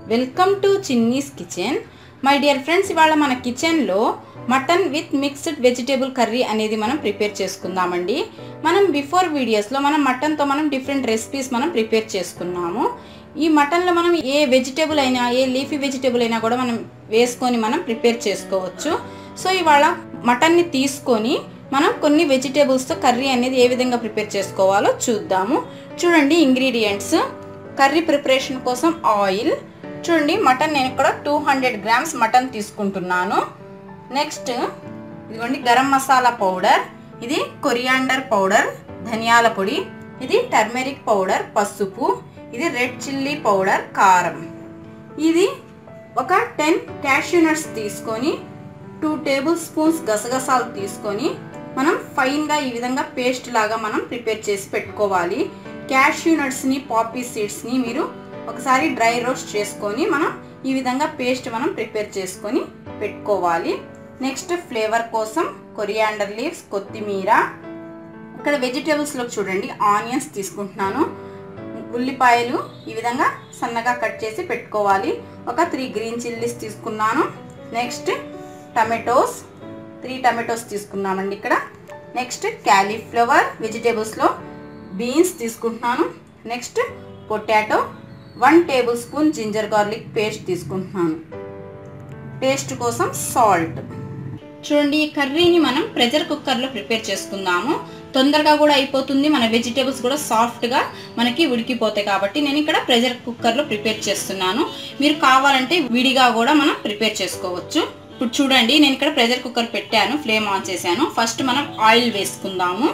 Welcome to Chinni's kitchen. My dear friends, ఇవాళ మన కిచెన్లో mutton with mixed vegetable curry అనేది మనం ప్రిపేర్ చేసుకుందామండి. మనం బిఫోర్ వీడియోస్లో మనం మటన్తో మనం డిఫరెంట్ రెసిపీస్ మనం ప్రిపేర్ చేసుకున్నాము. ఈ మటన్లో మనం ఏ వెజిటేబుల్ అయినా, ఏ లీఫీ వెజిటేబుల్ అయినా కూడా మనం వేసుకొని మనం ప్రిపేర్ చేసుకోవచ్చు. సో ఇవాళ మటన్ని తీసుకొని మనం కొన్ని వెజిటేబుల్స్తో కర్రీ అనేది ఏ విధంగా ప్రిపేర్ చేసుకోవాలో చూద్దాము. చూడండి ఇంగ్రీడియంట్స్. కర్రీ ప్రిపరేషన్ కోసం ఆయిల్. చూడండి మటన్ నేను ఇక్కడ 200 గ్రామ్స్ మటన్ తీసుకుంటున్నాను. నెక్స్ట్ ఇదిగోండి గరం మసాలా పౌడర్, ఇది కొరియాండర్ పౌడర్, ధనియాల పొడి, ఇది టర్మరిక్ పౌడర్, పసుపు, ఇది రెడ్ చిల్లీ పౌడర్, కారం. ఇది ఒక 10 క్యాష్యూ నట్స్ తీసుకొని 2 టేబుల్ స్పూన్స్ గసగసాలు తీసుకొని మనం ఫైన్గా ఈ విధంగా పేస్ట్ లాగా మనం ప్రిపేర్ చేసి పెట్టుకోవాలి. క్యాష్యూ నట్స్ని, పాపీ సీడ్స్ని మీరు ఒకసారి డ్రై రోస్ట్ చేసుకొని మనం ఈ విధంగా పేస్ట్ మనం ప్రిపేర్ చేసుకొని పెట్టుకోవాలి. నెక్స్ట్ ఫ్లేవర్ కోసం కొరియాండర్ లీవ్స్, కొత్తిమీర. ఇక్కడ వెజిటేబుల్స్లో చూడండి ఆనియన్స్ తీసుకుంటున్నాను, ఉల్లిపాయలు ఈ విధంగా సన్నగా కట్ చేసి పెట్టుకోవాలి. ఒక 3 గ్రీన్ చిల్లీస్ తీసుకున్నాను. నెక్స్ట్ టమాటోస్, 3 టమాటోస్ తీసుకున్నామండి ఇక్కడ. నెక్స్ట్ క్యాలీఫ్లవర్, వెజిటేబుల్స్లో బీన్స్ తీసుకుంటున్నాను. Next potato, 1 tablespoon ginger garlic paste తీసుకుంటున్నాను. టేస్ట్ కోసం సాల్ట్. చూడండి ఈ కర్రీని మనం ప్రెషర్ కుక్కర్లో ప్రిపేర్ చేసుకుందాము. తొందరగా కూడా అయిపోతుంది, మన వెజిటేబుల్స్ కూడా సాఫ్ట్గా మనకి ఉడికిపోతాయి. కాబట్టి నేను ఇక్కడ ప్రెషర్ కుక్కర్లో ప్రిపేర్ చేస్తున్నాను. మీరు కావాలంటే విడిగా కూడా మనం ప్రిపేర్ చేసుకోవచ్చు. ఇప్పుడు చూడండి నేను ఇక్కడ ప్రెషర్ కుక్కర్ పెట్టాను, ఫ్లేమ్ ఆన్ చేశాను. ఫస్ట్ మనం ఆయిల్ వేసుకుందాము.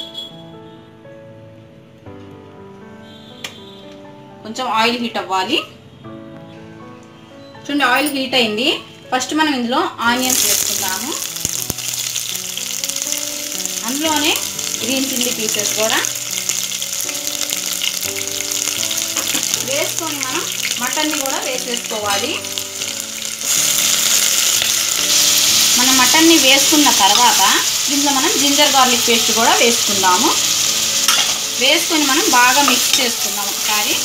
కొంచెం ఆయిల్ హీట్ అవ్వాలి. చూడండి ఆయిల్ హీట్ అయింది. ఫస్ట్ మనం ఇందులో ఆనియన్స్ వేసుకుందాము. అందులోనే గ్రీన్ చిల్లీ పీసెస్ కూడా వేసుకొని మనం మటన్ని కూడా వేసేసుకోవాలి. మనం మటన్ని వేసుకున్న తర్వాత ఇందులో మనం జింజర్ గార్లిక్ పేస్ట్ కూడా వేసుకుందాము. వేసుకొని మనం బాగా మిక్స్ చేసుకుందాం. ఒకసారి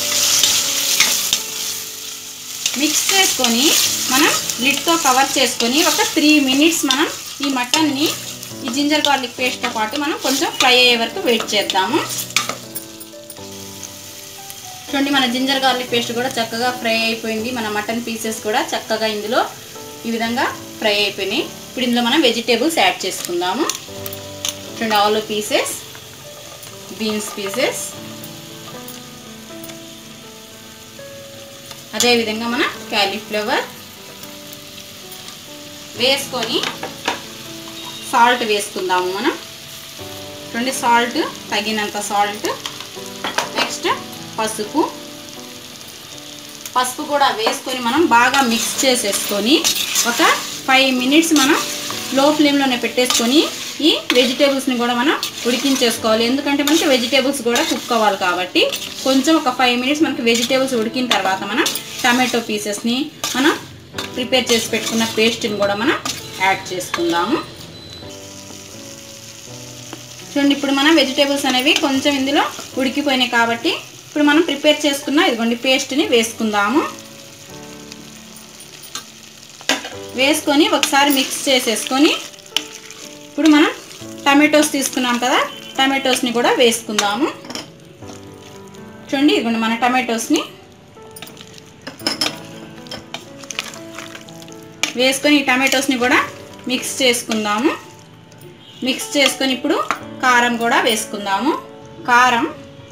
మిక్స్ చేసుకొని మనం లిడ్తో కవర్ చేసుకొని ఒక 3 మినిట్స్ మనం ఈ మటన్ని ఈ జింజర్ గార్లిక్ పేస్ట్తో పాటు మనం కొంచెం ఫ్రై అయ్యే వరకు వెయిట్ చేద్దాము. చూడండి మన జింజర్ గార్లిక్ పేస్ట్ కూడా చక్కగా ఫ్రై అయిపోయింది. మన మటన్ పీసెస్ కూడా చక్కగా ఇందులో ఈ విధంగా ఫ్రై అయిపోయినాయి. ఇప్పుడు ఇందులో మనం వెజిటేబుల్స్ యాడ్ చేసుకుందాము. చూడండి ఆలు పీసెస్, బీన్స్ పీసెస్, అదేవిధంగా మన క్యాలీఫ్లవర్ వేసుకొని సాల్ట్ వేసుకుందాము మనం. చూడండి సాల్ట్ తగినంత సాల్ట్. నెక్స్ట్ పసుపు కూడా వేసుకొని మనం బాగా మిక్స్ చేసేసుకొని ఒక 5 మినిట్స్ మనం లో ఫ్లేమ్లోనే పెట్టేసుకొని ఈ వెజిటేబుల్స్ని కూడా మనం ఉడికించేసుకోవాలి. ఎందుకంటే మనకి వెజిటేబుల్స్ కూడా కుక్ అవ్వాలి కాబట్టి కొంచెం ఒక 5 మినిట్స్ మనకి వెజిటేబుల్స్ ఉడికిన తర్వాత మనం టమాటో పీసెస్ని మనం ప్రిపేర్ చేసి పెట్టుకున్న పేస్ట్ని కూడా మనం యాడ్ చేసుకుందాము. చూడండి ఇప్పుడు మనం వెజిటేబుల్స్ అనేవి కొంచెం ఇందులో ఉడికిపోయినాయి కాబట్టి ఇప్పుడు మనం ప్రిపేర్ చేసుకున్న ఇదిగోండి పేస్ట్ని వేసుకుందాము. వేసుకొని ఒకసారి మిక్స్ చేసేసుకొని ఇప్పుడు మనం టమాటోస్ తీసుకున్నాం కదా, టమాటోస్ని కూడా వేసుకుందాము. చూడండి ఇదిగోండి మన టమాటోస్ని వేసుకొని ఈ టమాటోస్ని కూడా మిక్స్ చేసుకుందాము. మిక్స్ చేసుకొని ఇప్పుడు కారం కూడా వేసుకుందాము. కారం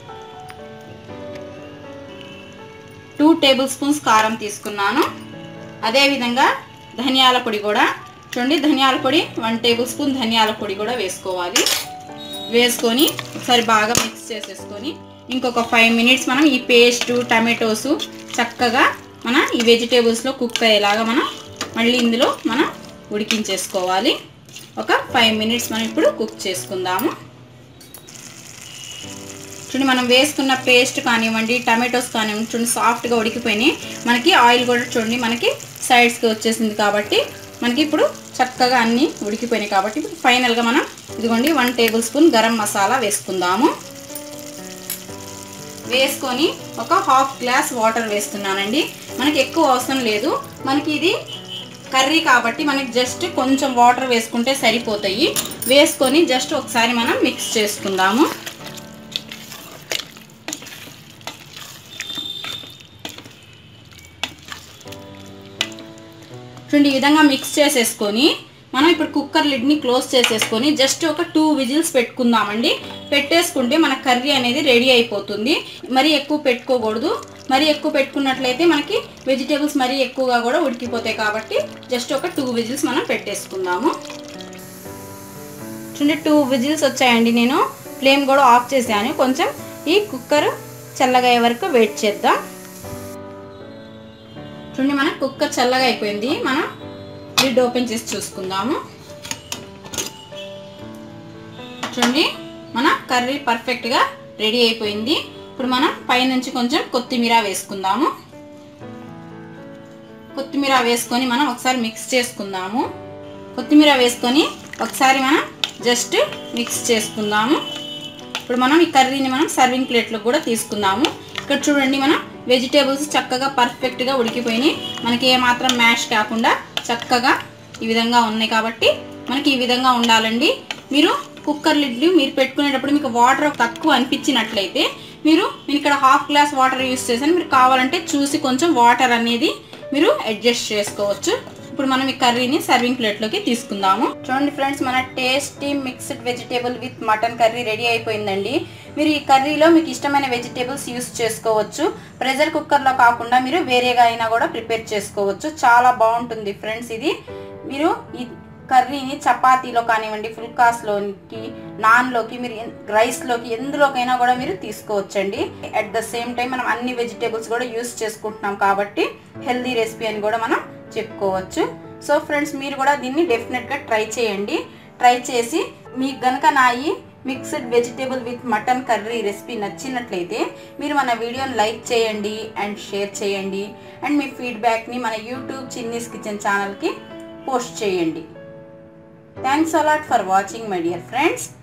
2 టేబుల్ స్పూన్స్ కారం తీసుకున్నాను. అదేవిధంగా ధనియాల పొడి కూడా చూడండి, ధనియాల పొడి 1 టేబుల్ స్పూన్ ధనియాల పొడి కూడా వేసుకోవాలి. వేసుకొని ఒకసారి బాగా మిక్స్ చేసేసుకొని ఇంకొక 5 మినిట్స్ మనం ఈ పేస్ట్ టమాటోస్ చక్కగా మన ఈ వెజిటేబుల్స్లో కుక్ అయ్యేలాగా మనం మళ్ళీ ఇందులో మనం ఉడికించేసుకోవాలి. ఒక 5 మినిట్స్ మనం ఇప్పుడు కుక్ చేసుకుందాము. చూడండి మనం వేసుకున్న పేస్ట్ కానివ్వండి, టమాటోస్ కానివ్వండి, చూడండి సాఫ్ట్గా ఉడికిపోయినాయి. మనకి ఆయిల్ కూడా చూడండి మనకి సైడ్స్కి వచ్చేసింది కాబట్టి మనకి ఇప్పుడు చక్కగా అన్నీ ఉడికిపోయినాయి. కాబట్టి ఇప్పుడు ఫైనల్గా మనం ఇదిగోండి 1 టేబుల్ స్పూన్ గరం మసాలా వేసుకుందాము. వేసుకొని ఒక హాఫ్ గ్లాస్ వాటర్ వేస్తున్నానండి. మనకి ఎక్కువ అవసరం లేదు, మనకి ఇది కర్రీ కాబట్టి మనకి జస్ట్ కొంచెం వాటర్ వేసుకుంటే సరిపోతాయి. వేసుకొని జస్ట్ ఒకసారి మనం మిక్స్ చేసుకుందాము. చూడండి, ఈ విధంగా మిక్స్ చేసేసుకొని మనం ఇప్పుడు కుక్కర్ లిడ్ని క్లోజ్ చేసేసుకొని జస్ట్ ఒక 2 విజిల్స్ పెట్టుకుందామండి. పెట్టేసుకుంటే మన కర్రీ అనేది రెడీ అయిపోతుంది. మరీ ఎక్కువ పెట్టుకోకూడదు, మరీ ఎక్కువ పెట్టుకున్నట్లయితే మనకి వెజిటేబుల్స్ మరీ ఎక్కువగా కూడా ఉడికిపోతాయి. కాబట్టి జస్ట్ ఒక 2 విజిల్స్ మనం పెట్టేసుకుందాము. చూడండి, 2 విజిల్స్ వచ్చాయండి. నేను ఫ్లేమ్ కూడా ఆఫ్ చేశాను. కొంచెం ఈ కుక్కర్ చల్లగా అయ్యే వరకు వెయిట్ చేద్దాం. చూడండి, మన కుక్కర్ చల్లగా అయిపోయింది. మనం లిడ్ ఓపెన్ చేసి చూసుకుందాము. చూడండి, మన కర్రీ పర్ఫెక్ట్గా రెడీ అయిపోయింది. ఇప్పుడు మనం పైనుంచి కొంచెం కొత్తిమీర వేసుకుందాము. కొత్తిమీర వేసుకొని మనం ఒకసారి మిక్స్ చేసుకుందాము. కొత్తిమీర వేసుకొని ఒకసారి మనం జస్ట్ మిక్స్ చేసుకుందాము. ఇప్పుడు మనం ఈ కర్రీని మనం సర్వింగ్ ప్లేట్లో కూడా తీసుకుందాము. ఇక్కడ చూడండి, మనం వెజిటేబుల్స్ చక్కగా పర్ఫెక్ట్గా ఉడికిపోయినాయి. మనకి ఏమాత్రం మ్యాష్ కాకుండా చక్కగా ఈ విధంగా ఉన్నాయి. కాబట్టి మనకి ఈ విధంగా ఉండాలండి. మీరు కుక్కర్ లిడ్లు మీరు పెట్టుకునేటప్పుడు మీకు వాటర్ తక్కువ అనిపించినట్లయితే నేను ఇక్కడ హాఫ్ గ్లాస్ వాటర్ యూస్ చేశాను. మీరు కావాలంటే చూసి కొంచెం వాటర్ అనేది మీరు అడ్జస్ట్ చేసుకోవచ్చు. ఇప్పుడు మనం ఈ కర్రీని సర్వింగ్ ప్లేట్లోకి తీసుకుందాము. చూడండి ఫ్రెండ్స్, మన tasty mixed vegetable with mutton curry ready అయిపోయిందండి. మీరు ఈ కర్రీలో మీకు ఇష్టమైన వెజిటేబుల్స్ యూస్ చేసుకోవచ్చు. ప్రెషర్ కుక్కర్లో కాకుండా మీరు వేరేగా అయినా కూడా ప్రిపేర్ చేసుకోవచ్చు. చాలా బాగుంటుంది ఫ్రెండ్స్. ఇది మీరు ఈ కర్రీని చపాతీలో కానివ్వండి, ఫుల్కాస్లోకి, నాన్లోకి, మీరు రైస్లోకి ఎందులోకైనా కూడా మీరు తీసుకోవచ్చండి. అట్ ద సేమ్ టైం మనం అన్ని వెజిటేబుల్స్ కూడా యూస్ చేసుకుంటున్నాం కాబట్టి హెల్దీ రెసిపీ అని కూడా మనం చెప్పుకోవచ్చు. సో ఫ్రెండ్స్, మీరు కూడా దీన్ని డెఫినెట్గా ట్రై చేయండి. ట్రై చేసి మీకు గనక నా ఈ mixed vegetable with mutton curry recipe నచ్చినట్లయితే మీరు మన వీడియోని లైక్ చేయండి అండ్ షేర్ చేయండి. అండ్ మీ ఫీడ్బ్యాక్ని మన యూట్యూబ్ చిన్నీస్ కిచెన్ ఛానల్కి పోస్ట్ చేయండి. Thanks a lot for watching, my dear friends.